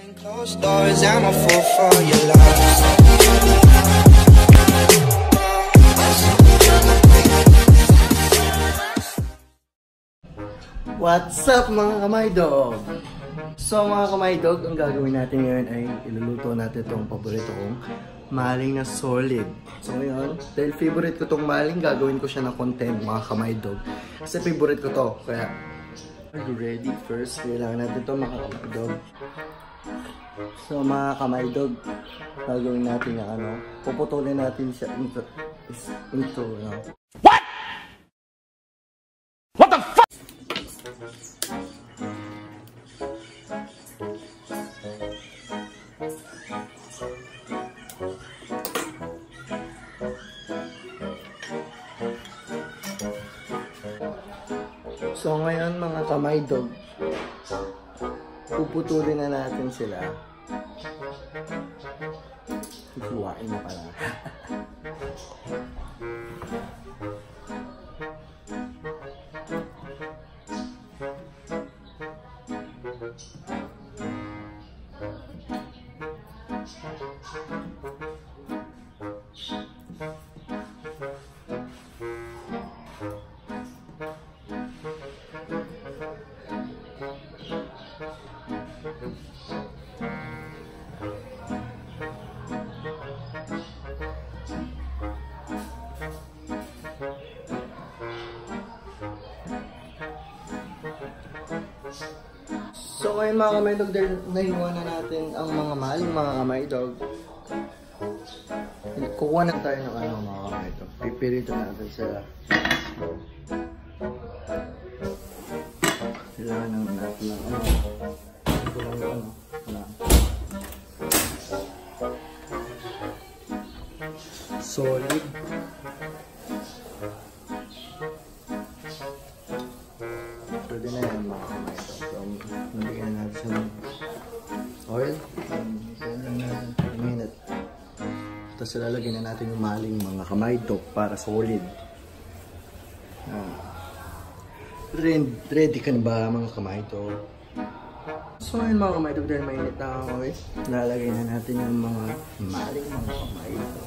Closed doors, I'm a fool for your love. What's up mga kamaydog? So mga kamaydog, ang gagawin natin ngayon ay iluluto natin itong paborito kong maling na solid. So ngayon, dahil favorite ko itong maling, gagawin ko siya ng content mga kamaydog. Kasi favorite ko to, kaya are you ready? First, kailangan natin ito mga kamaydog. So mga kamaydog, gagawin natin na puputulin natin siya into What? What the fuck? So ngayon mga kamaydog, puputulin na natin sila. Hiwain na pala. So ngayon mga kamaydog, nahiwa na natin ang mga maling mga kamaydog. Kukuha na tayo ng mga kamaydog. Pipirito natin sila. Kailangan natin ng solid. Pwede na yan mga kamaydog. So, nabigyan natin sa oil. Bigyan lang natin 1 minute. Tapos lalagyan na natin yung maling mga kamaydog para solid. Ready ka na ba mga kamaydog? So ngayon mga kamaydog, dahil mainit na ang oil, lalagay na natin yung mga maling mga kamaydog.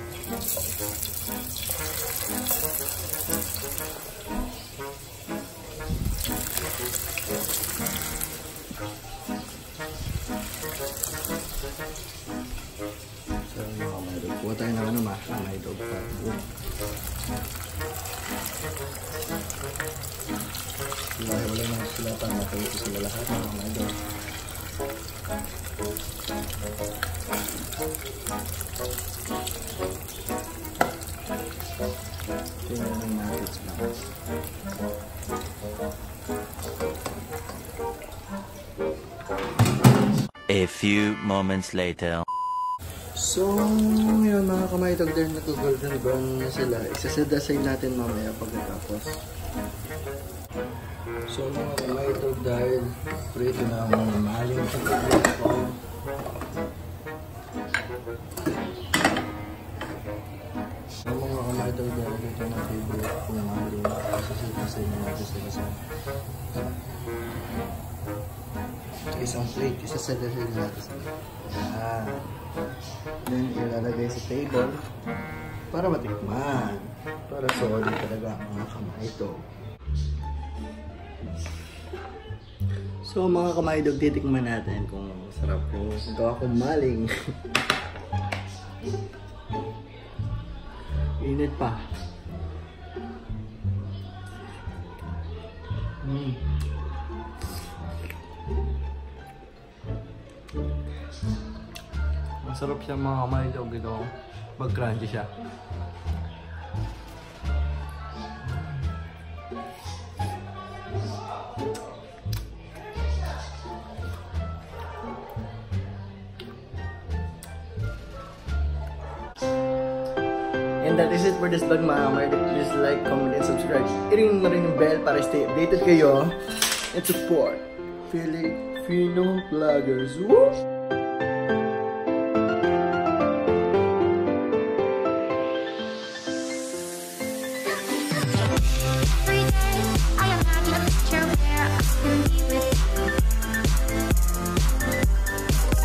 So mga kamaydog, kuha tayo ng mga kamaydog. Wala na sila pa, matuloy sila lahat mga kamaydog. Tingnan natin sila. A few moments later. So, ngayon mga kamaydog, dahil nag-golden brown na sila, isasadasay natin mamaya pagkatapos. So mga kamaydog, dahil prito na ang mga maling sa pagkatapos. So mga kamaydog, dahil dito na favorite kong maling, isasadasay natin sila sa isang plate, isasadasay natin sila. Yan. Then ilalagay sa table para matikman, para solid talaga ang mga kamaydog. So mga kamaydog, titikman natin kung sarap yung gawa kong maling. Init pa. Masarap siya mga kamaydog, ito mag-crunchy siya. And that is it for this vlog mga kamaydog. Please like, comment, and subscribe. I-ring na rin yung bell para stay updated kayo and support Filipino vloggers. Woo! I am not a picture where I can be with you.